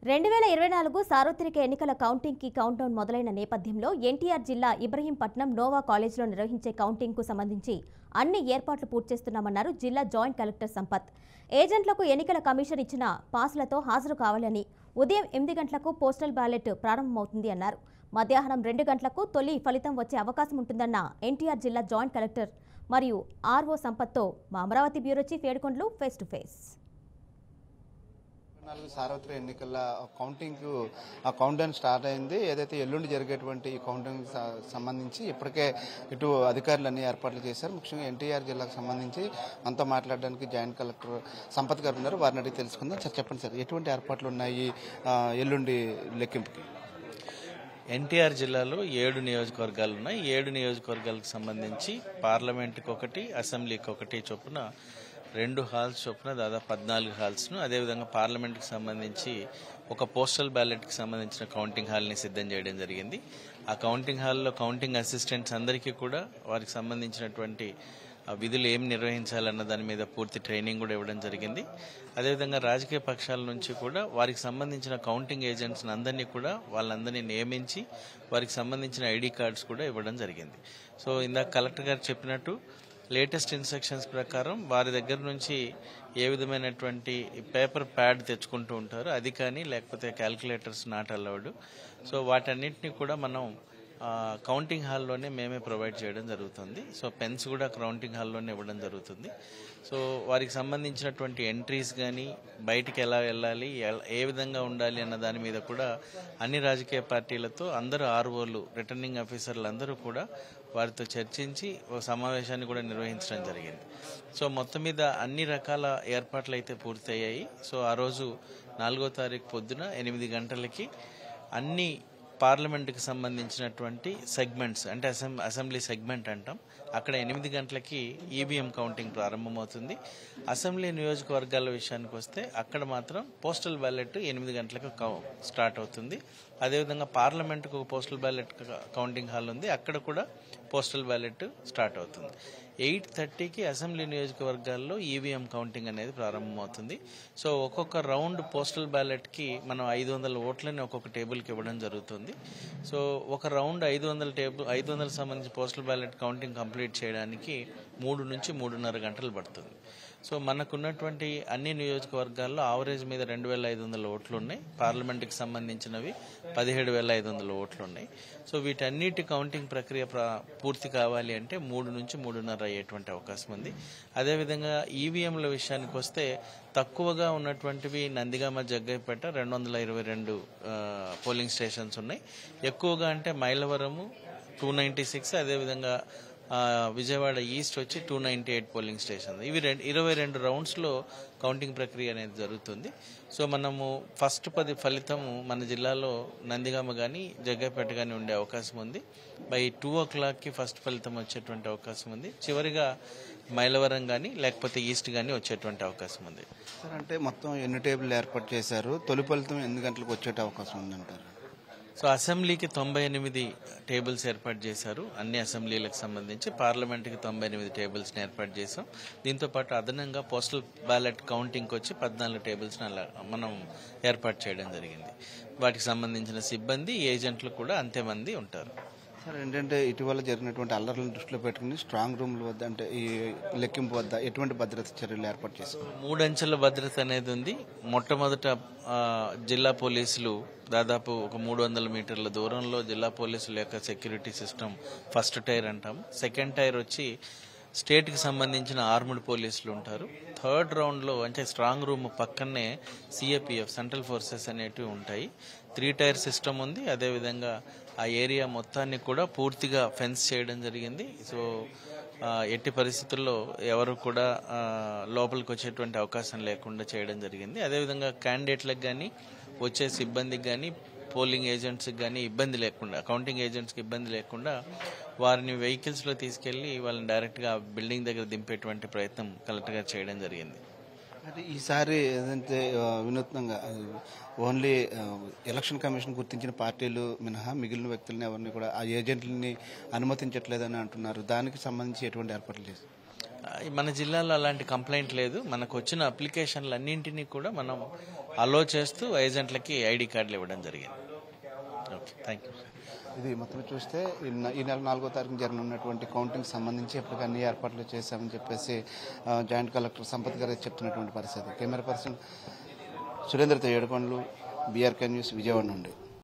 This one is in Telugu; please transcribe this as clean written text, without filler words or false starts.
2024 సార్వత్రిక ఎన్నికల కౌంటింగ్ కి కౌంట్డౌన్ మొదలైన నేపథ్యంలో ఎన్టీఆర్ జిల్లా ఇబ్రహీంపట్నం నోవా కాలేజీలో నిర్వహించే కౌంటింగ్ కు సంబంధించి అన్ని ఏర్పాట్లు పూర్తి చేస్తున్నామన్నారు జిల్లా జాయింట్ కలెక్టర్ సంపత్. ఏజెంట్లకు ఎన్నికల కమిషన్ ఇచ్చిన పాసులతో హాజరు కావాలని, ఉదయం 8 గంటలకు పోస్టల్ బ్యాలెట్ ప్రారంభమవుతుంది అన్నారు. మధ్యాహ్నం 2 గంటలకు తొలి ఫలితం వచ్చే అవకాశం ఉంటుందన్న ఎన్టీఆర్ జిల్లా జాయింట్ కలెక్టర్ మరియు ఆర్ఓ సంపత్తో మా Amaravati bureau chief Yedukondalu face to face. సార్వత్రిక ఎన్నికల కౌంటింగ్ కౌంట్డౌన్ స్టార్ట్ అయింది. ఏదైతే ఎల్లుండి జరిగేటువంటి ఈ కౌంటింగ్ సంబంధించి ఇప్పటికే ఇటు అధికారులు అన్ని ఏర్పాట్లు చేశారు. ముఖ్యంగా ఎన్టీఆర్ జిల్లాకు సంబంధించి మనతో మాట్లాడడానికి జాయింట్ కలెక్టర్ సంపత్ గారు ఉన్నారు. వారిని అడిగి తెలుసుకుందాం. సార్ చెప్పండి సార్, ఎటువంటి ఏర్పాట్లు ఉన్నాయి ఎల్లుండి లెక్కింపుకి? ఎన్టీఆర్ జిల్లాలో 7 నియోజకవర్గాలు ఉన్నాయి. 7 నియోజకవర్గాలకు సంబంధించి పార్లమెంట్కి ఒకటి, అసెంబ్లీకి ఒకటి చొప్పున 2 హాల్స్ చొప్పున దాదాపు 14 హాల్స్ను, అదేవిధంగా పార్లమెంట్కి సంబంధించి ఒక పోస్టల్ బ్యాలెట్కి సంబంధించిన కౌంటింగ్ హాల్ని సిద్ధం చేయడం జరిగింది. ఆ కౌంటింగ్ హాల్లో కౌంటింగ్ అసిస్టెంట్స్ అందరికీ కూడా వారికి సంబంధించినటువంటి విధులు ఏం నిర్వహించాలన్న దాని మీద పూర్తి ట్రైనింగ్ కూడా ఇవ్వడం జరిగింది. అదేవిధంగా రాజకీయ పక్షాల నుంచి కూడా వారికి సంబంధించిన కౌంటింగ్ ఏజెంట్స్ అందరినీ కూడా వాళ్ళందరినీ నియమించి వారికి సంబంధించిన ఐడి కార్డ్స్ కూడా ఇవ్వడం జరిగింది. సో ఇందాక కలెక్టర్ గారు చెప్పినట్టు లేటెస్ట్ ఇన్స్ట్రక్షన్స్ ప్రకారం వారి దగ్గర నుంచి ఏ విధమైనటువంటి పేపర్ ప్యాడ్ తెచ్చుకుంటూ ఉంటారు, అది కానీ లేకపోతే క్యాల్కులేటర్స్ నాట్ అలౌడ్. సో వాటన్నిటిని కూడా మనం కౌంటింగ్ హాల్లోనే మేమే ప్రొవైడ్ చేయడం జరుగుతుంది. సో పెన్స్ కూడా కౌంటింగ్ హాల్లోనే ఇవ్వడం జరుగుతుంది. సో వారికి సంబంధించినటువంటి ఎంట్రీస్ కానీ, బయటికి ఎలా వెళ్ళాలి, ఏ విధంగా ఉండాలి అన్న దాని మీద కూడా అన్ని రాజకీయ పార్టీలతో అందరూ ఆర్ఓలు, రిటర్నింగ్ ఆఫీసర్లు అందరూ కూడా వారితో చర్చించి ఒక సమావేశాన్ని కూడా నిర్వహించడం జరిగింది. సో మొత్తం మీద అన్ని రకాల ఏర్పాట్లు అయితే పూర్తయ్యాయి. సో ఆ రోజు 4వ తారీఖు పొద్దున 8 గంటలకి అన్ని పార్లమెంట్కి సంబంధించినటువంటి సెగ్మెంట్స్, అంటే అసెంబ్లీ సెగ్మెంట్ అంటాం, అక్కడ 8 గంటలకి ఈవీఎం కౌంటింగ్ ప్రారంభమవుతుంది. అసెంబ్లీ నియోజకవర్గాల విషయానికి వస్తే అక్కడ మాత్రం పోస్టల్ బ్యాలెట్ 8 గంటలకు స్టార్ట్ అవుతుంది. అదేవిధంగా పార్లమెంట్కు ఒక పోస్టల్ బ్యాలెట్ కౌంటింగ్ హాల్ ఉంది, అక్కడ కూడా పోస్టల్ బ్యాలెట్ స్టార్ట్ అవుతుంది. 8:30కి అసెంబ్లీ నియోజకవర్గాల్లో ఈవీఎం కౌంటింగ్ అనేది ప్రారంభమవుతుంది. సో ఒక్కొక్క రౌండ్ పోస్టల్ బ్యాలెట్కి మనం 500 ఓట్లని ఒక్కొక్క టేబుల్కి ఇవ్వడం జరుగుతుంది. సో ఒక రౌండ్ 500 సంబంధించి పోస్టల్ బ్యాలెట్ కౌంటింగ్ కంప్లీట్ చేయడానికి 3 నుంచి 3.5 గంటలు పడుతుంది. సో మనకున్నటువంటి అన్ని నియోజకవర్గాల్లో ఆవరేజ్ మీద 2,500 ఓట్లు ఉన్నాయి. పార్లమెంట్కి సంబంధించినవి 17,500 ఓట్లు ఉన్నాయి. సో వీటన్నిటి కౌంటింగ్ ప్రక్రియ పూర్తి కావాలి అంటే 3 నుంచి 3.5 అయ్యేటువంటి అవకాశం ఉంది. అదేవిధంగా ఈవీఎంల విషయానికి వస్తే తక్కువగా ఉన్నటువంటివి నందిగామ, జగ్గైపేట 222 పోలింగ్ స్టేషన్స్ ఉన్నాయి. ఎక్కువగా అంటే మైలవరము 296, అదేవిధంగా విజయవాడ ఈస్ట్ వచ్చి 298 పోలింగ్ స్టేషన్. ఇవి 22 రౌండ్స్లో కౌంటింగ్ ప్రక్రియ అనేది జరుగుతుంది. సో మనము ఫస్ట్ 10 ఫలితము మన జిల్లాలో నందిగామ కానీ, జగ్గైపేట కానీ ఉండే అవకాశం ఉంది. బై 2 o'clockకి ఫస్ట్ ఫలితం వచ్చేటువంటి అవకాశం ఉంది. చివరిగా మైలవరం కానీ లేకపోతే ఈస్ట్ కానీ వచ్చేటువంటి అవకాశం ఉంది. సార్, అంటే మొత్తం ఎన్ని టేబుల్ ఏర్పాటు చేశారు? తొలి ఫలితం ఎన్ని గంటలకు వచ్చే అవకాశం ఉందంటారు? సో అసెంబ్లీకి 98 టేబుల్స్ ఏర్పాటు చేశారు. అన్ని అసెంబ్లీలకు సంబంధించి పార్లమెంట్కి 98 టేబుల్స్ని ఏర్పాటు చేశాం. దీంతోపాటు అదనంగా పోస్టల్ బ్యాలెట్ కౌంటింగ్కి వచ్చి 14 టేబుల్స్ని అలా మనం ఏర్పాటు చేయడం జరిగింది. వాటికి సంబంధించిన సిబ్బంది, ఏజెంట్లు కూడా అంతే మంది ఉంటారు. సార్, ఏంటంటే ఇటీవల జరిగినటువంటి అల్లర్లను దృష్టిలో పెట్టుకుని స్ట్రాంగ్ రూమ్ల వద్ద, అంటే ఈ లెక్కింపు వద్ద ఎటువంటి భద్రత చర్యలు ఏర్పాటు చేశారు? 3 అంచెల భద్రత అనేది ఉంది. మొట్టమొదట జిల్లా పోలీసులు దాదాపు ఒక 300 మీటర్ల దూరంలో జిల్లా పోలీసుల యొక్క సెక్యూరిటీ సిస్టమ్ ఫస్ట్ టైర్ అంటాం. సెకండ్ టైర్ వచ్చి స్టేట్కి సంబంధించిన ఆర్మ్డ్ పోలీసులు ఉంటారు. థర్డ్ రౌండ్లో అంటే స్ట్రాంగ్ రూమ్ పక్కనే సిఏపిఎఫ్, సెంట్రల్ ఫోర్సెస్ అనేటివి ఉంటాయి. 3 టైర్ సిస్టమ్ ఉంది. అదేవిధంగా ఆ ఏరియా మొత్తాన్ని కూడా పూర్తిగా ఫెన్స్ చేయడం జరిగింది. సో ఎట్టి పరిస్థితుల్లో ఎవరు కూడా లోపలికి వచ్చేటువంటి అవకాశం లేకుండా చేయడం జరిగింది. అదేవిధంగా క్యాండిడేట్లకు కానీ, వచ్చే సిబ్బందికి కానీ, పోలింగ్ ఏజెంట్స్కి కానీ ఇబ్బంది లేకుండా, కౌంటింగ్ ఏజెంట్స్కి ఇబ్బంది లేకుండా వారిని వెహికల్స్లో తీసుకెళ్లి వాళ్ళని డైరెక్ట్గా బిల్డింగ్ దగ్గర దింపేటువంటి ప్రయత్నం కలెక్టర్ గారు చేయడం జరిగింది. అది ఈసారి ఏదంటే వినూత్నంగా ఓన్లీ ఎలక్షన్ కమిషన్ గుర్తించిన పార్టీలు మినహా మిగిలిన వ్యక్తులని ఎవరిని కూడా ఆ ఏజెంట్లని అనుమతించట్లేదని అంటున్నారు. దానికి సంబంధించి ఎటువంటి ఏర్పాట్లు చేస్తారు? మన జిల్లాలో అలాంటి కంప్లైంట్ లేదు. మనకు వచ్చిన అప్లికేషన్లు అన్నింటినీ కూడా మనం అలో చేస్తూ ఏజెంట్లకి ఐడి కార్డులు ఇవ్వడం జరిగింది. Okay, thank you. ఇది మొత్తం చూస్తే ఈ నెల 4వ తారీఖున జరగనున్నటువంటి కౌంటింగ్ సంబంధించి ఇప్పటికీ అన్ని ఏర్పాట్లు చేశామని చెప్పేసి జాయింట్ కలెక్టర్ సంపత్ గారు చెప్తున్నటువంటి పరిస్థితి. కెమెరా పర్సన్ సురేంద్రతో ఏడుకొండలు, బీఆర్కే న్యూస్, విజయవాడ నుండి.